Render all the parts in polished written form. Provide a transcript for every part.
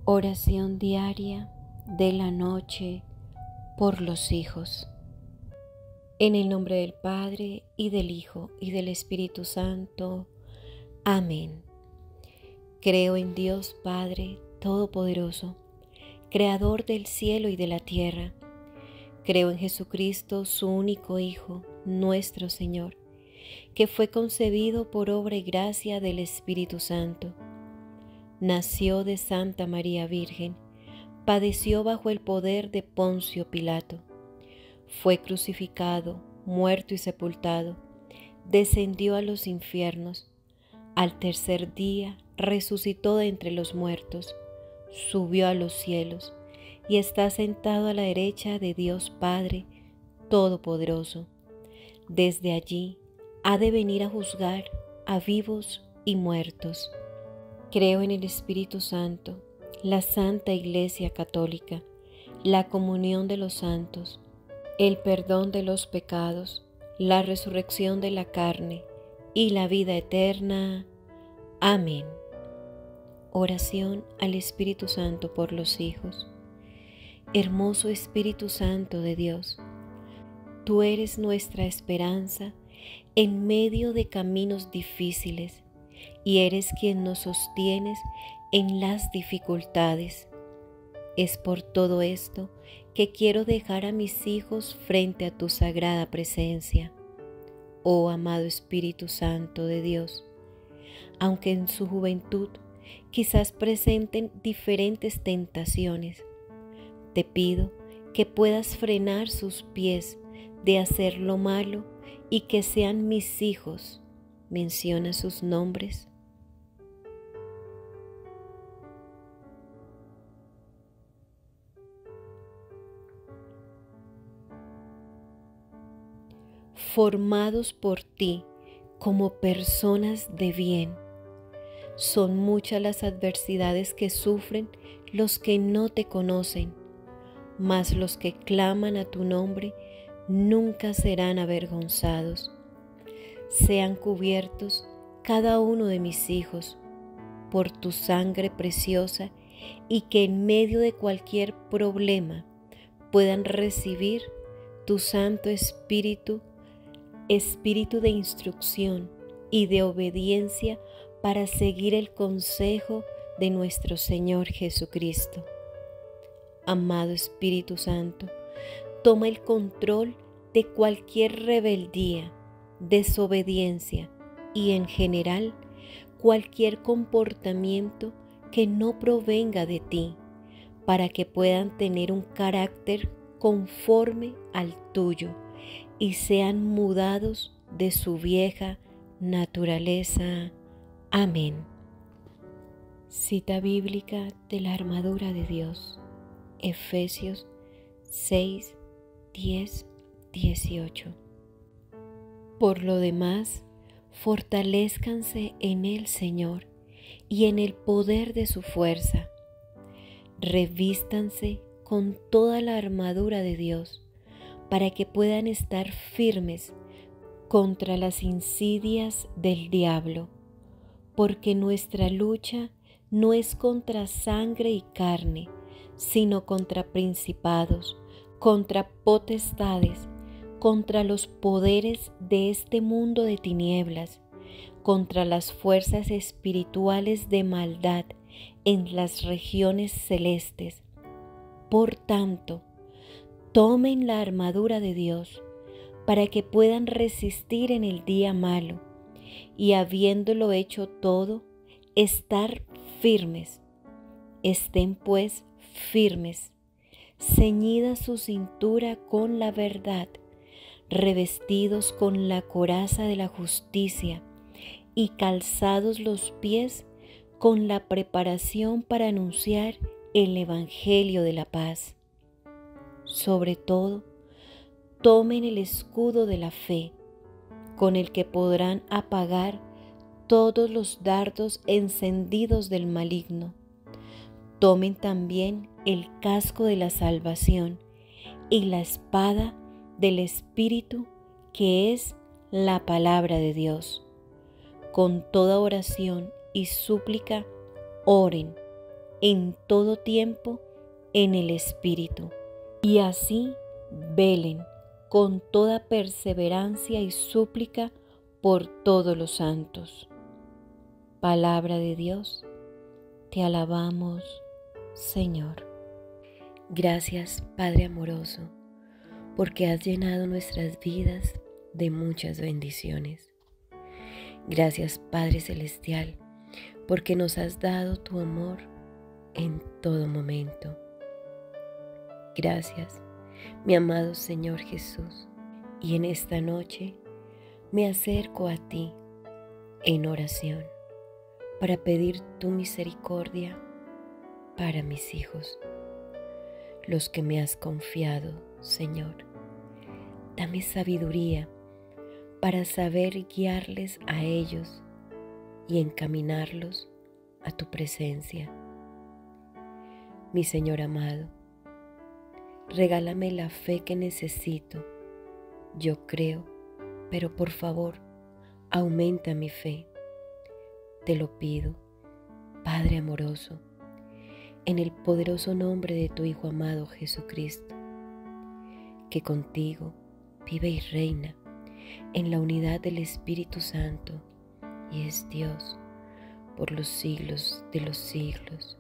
Oración diaria de la noche por los hijos. En el nombre del Padre, y del Hijo, y del Espíritu Santo. Amén. Creo en Dios Padre Todopoderoso, Creador del cielo y de la tierra. Creo en Jesucristo, su único Hijo, nuestro Señor, que fue concebido por obra y gracia del Espíritu Santo. Nació de Santa María Virgen, padeció bajo el poder de Poncio Pilato, fue crucificado, muerto y sepultado, descendió a los infiernos, al tercer día resucitó de entre los muertos, subió a los cielos y está sentado a la derecha de Dios Padre Todopoderoso. Desde allí ha de venir a juzgar a vivos y muertos. Creo en el Espíritu Santo, la Santa Iglesia Católica, la comunión de los santos, el perdón de los pecados, la resurrección de la carne y la vida eterna. Amén. Oración al Espíritu Santo por los hijos. Hermoso Espíritu Santo de Dios, tú eres nuestra esperanza en medio de caminos difíciles, y eres quien nos sostienes en las dificultades. Es por todo esto que quiero dejar a mis hijos frente a tu sagrada presencia. Oh amado Espíritu Santo de Dios, aunque en su juventud quizás presenten diferentes tentaciones, te pido que puedas frenar sus pies de hacer lo malo y que sean mis hijos. Menciona sus nombres. Formados por ti como personas de bien. Son muchas las adversidades que sufren los que no te conocen, mas los que claman a tu nombre nunca serán avergonzados. Sean cubiertos cada uno de mis hijos por tu sangre preciosa, y que en medio de cualquier problema puedan recibir tu Santo Espíritu, Espíritu de instrucción y de obediencia para seguir el consejo de nuestro Señor Jesucristo. Amado Espíritu Santo, toma el control de cualquier rebeldía, desobediencia y en general cualquier comportamiento que no provenga de ti, para que puedan tener un carácter conforme al tuyo y sean mudados de su vieja naturaleza. Amén. Cita bíblica de la armadura de Dios, Efesios 6, 10, 18. Por lo demás, fortalézcanse en el Señor y en el poder de su fuerza. Revístanse con toda la armadura de Dios, para que puedan estar firmes contra las insidias del diablo, porque nuestra lucha no es contra sangre y carne, sino contra principados, contra potestades, contra los poderes de este mundo de tinieblas, contra las fuerzas espirituales de maldad en las regiones celestes. Por tanto, tomen la armadura de Dios para que puedan resistir en el día malo y, habiéndolo hecho todo, estar firmes. Estén pues firmes, ceñida su cintura con la verdad, revestidos con la coraza de la justicia y calzados los pies con la preparación para anunciar el Evangelio de la paz. Sobre todo, tomen el escudo de la fe, con el que podrán apagar todos los dardos encendidos del maligno. Tomen también el casco de la salvación y la espada del Espíritu, que es la palabra de Dios. Con toda oración y súplica, oren en todo tiempo en el Espíritu, y así velen con toda perseverancia y súplica por todos los santos. Palabra de Dios, te alabamos, Señor. Gracias, Padre amoroso, porque has llenado nuestras vidas de muchas bendiciones. Gracias, Padre celestial, porque nos has dado tu amor en todo momento. Gracias, mi amado Señor Jesús, y en esta noche me acerco a ti en oración para pedir tu misericordia para mis hijos, los que me has confiado, Señor. Dame sabiduría para saber guiarles a ellos y encaminarlos a tu presencia. Mi Señor amado, regálame la fe que necesito. Yo creo, pero por favor, aumenta mi fe. Te lo pido, Padre amoroso, en el poderoso nombre de tu Hijo amado Jesucristo, que contigo vive y reina en la unidad del Espíritu Santo y es Dios por los siglos de los siglos.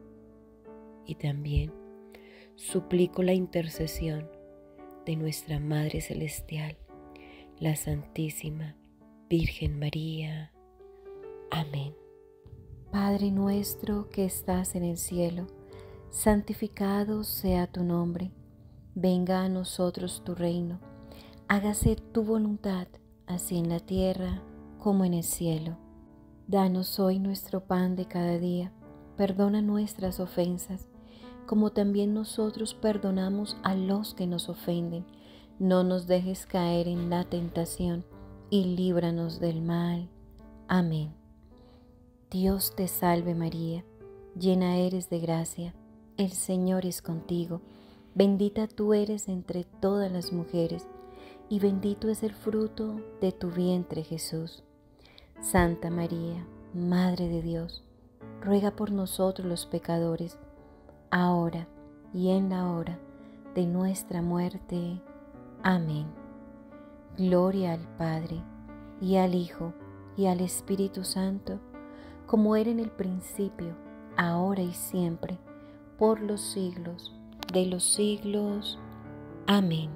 Y también suplico la intercesión de nuestra Madre Celestial, la Santísima Virgen María. Amén. Padre nuestro que estás en el cielo, santificado sea tu nombre. Venga a nosotros tu reino. Hágase tu voluntad, así en la tierra como en el cielo. Danos hoy nuestro pan de cada día. Perdona nuestras ofensas, como también nosotros perdonamos a los que nos ofenden. No nos dejes caer en la tentación, y líbranos del mal. Amén. Dios te salve María, llena eres de gracia, el Señor es contigo. Bendita tú eres entre todas las mujeres, y bendito es el fruto de tu vientre Jesús. Santa María, Madre de Dios, ruega por nosotros los pecadores, ahora y en la hora de nuestra muerte. Amén. Gloria al Padre, y al Hijo, y al Espíritu Santo, como era en el principio, ahora y siempre, por los siglos de los siglos. Amén.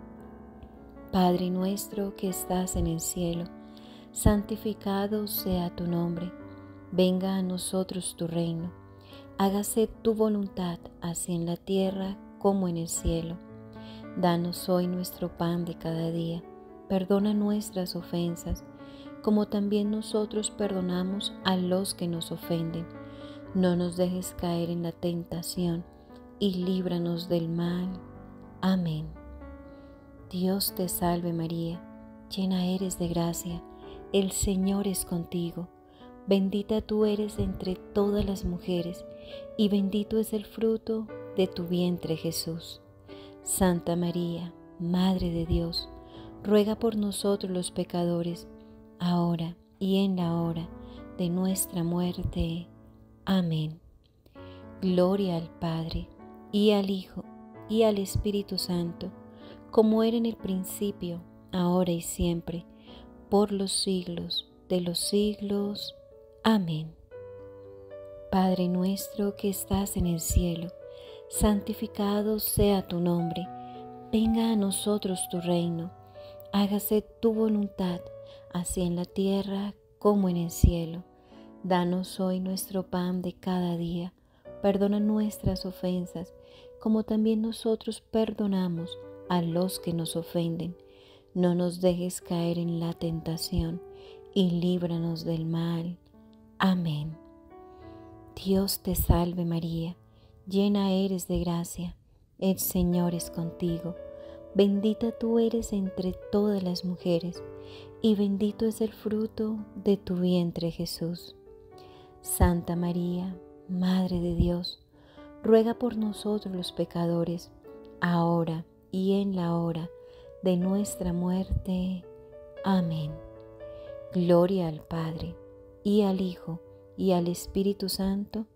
Padre nuestro que estás en el cielo, santificado sea tu nombre. Venga a nosotros tu reino. Hágase tu voluntad, así en la tierra como en el cielo. Danos hoy nuestro pan de cada día. Perdona nuestras ofensas, como también nosotros perdonamos a los que nos ofenden. No nos dejes caer en la tentación, y líbranos del mal. Amén. Dios te salve María, llena eres de gracia, el Señor es contigo. Bendita tú eres entre todas las mujeres, y bendito es el fruto de tu vientre Jesús. Santa María, Madre de Dios, ruega por nosotros los pecadores, ahora y en la hora de nuestra muerte. Amén. Gloria al Padre, y al Hijo, y al Espíritu Santo, como era en el principio, ahora y siempre, por los siglos de los siglos. Amén. Padre nuestro que estás en el cielo, santificado sea tu nombre. Venga a nosotros tu reino. Hágase tu voluntad, así en la tierra como en el cielo. Danos hoy nuestro pan de cada día. Perdona nuestras ofensas, como también nosotros perdonamos a los que nos ofenden. No nos dejes caer en la tentación, y líbranos del mal. Amén. Dios te salve María, llena eres de gracia, el Señor es contigo. Bendita tú eres entre todas las mujeres, y bendito es el fruto de tu vientre Jesús. Santa María, Madre de Dios, ruega por nosotros los pecadores, ahora y en la hora de nuestra muerte. Amén. Gloria al Padre, y al Hijo, y al Espíritu Santo,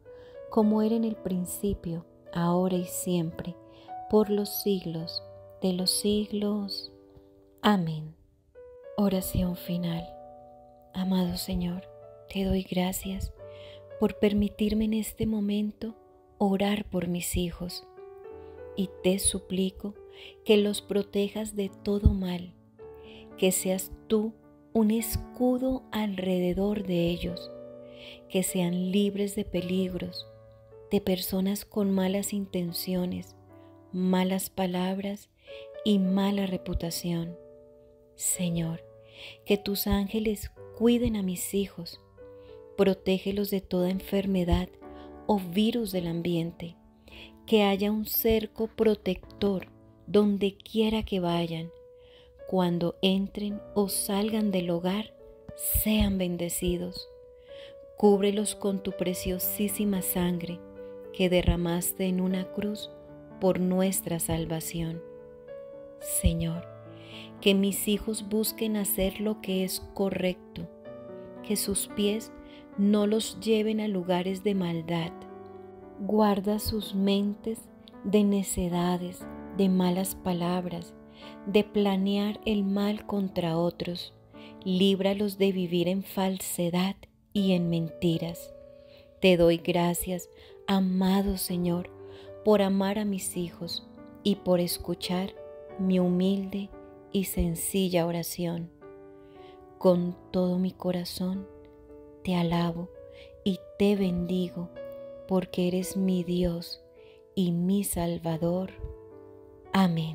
como era en el principio, ahora y siempre, por los siglos de los siglos. Amén. Oración final. Amado Señor, te doy gracias por permitirme en este momento orar por mis hijos, y te suplico que los protejas de todo mal, que seas tú un escudo alrededor de ellos, que sean libres de peligros, de personas con malas intenciones, malas palabras y mala reputación. Señor, que tus ángeles cuiden a mis hijos, protégelos de toda enfermedad o virus del ambiente, que haya un cerco protector donde quiera que vayan. Cuando entren o salgan del hogar, sean bendecidos. Cúbrelos con tu preciosísima sangre que derramaste en una cruz por nuestra salvación. Señor, que mis hijos busquen hacer lo que es correcto, que sus pies no los lleven a lugares de maldad. Guarda sus mentes de necedades, de malas palabras, de planear el mal contra otros. Líbralos de vivir en falsedad y en mentiras. Te doy gracias, amado Señor, por amar a mis hijos y por escuchar mi humilde y sencilla oración. Con todo mi corazón te alabo y te bendigo, porque eres mi Dios y mi Salvador. Amén.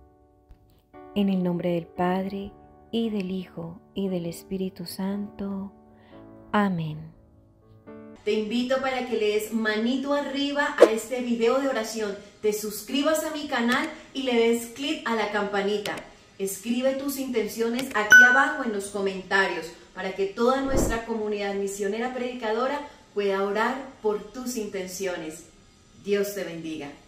En el nombre del Padre, y del Hijo, y del Espíritu Santo. Amén. Te invito para que le des manito arriba a este video de oración, te suscribas a mi canal y le des clic a la campanita. Escribe tus intenciones aquí abajo en los comentarios para que toda nuestra comunidad misionera predicadora pueda orar por tus intenciones. Dios te bendiga.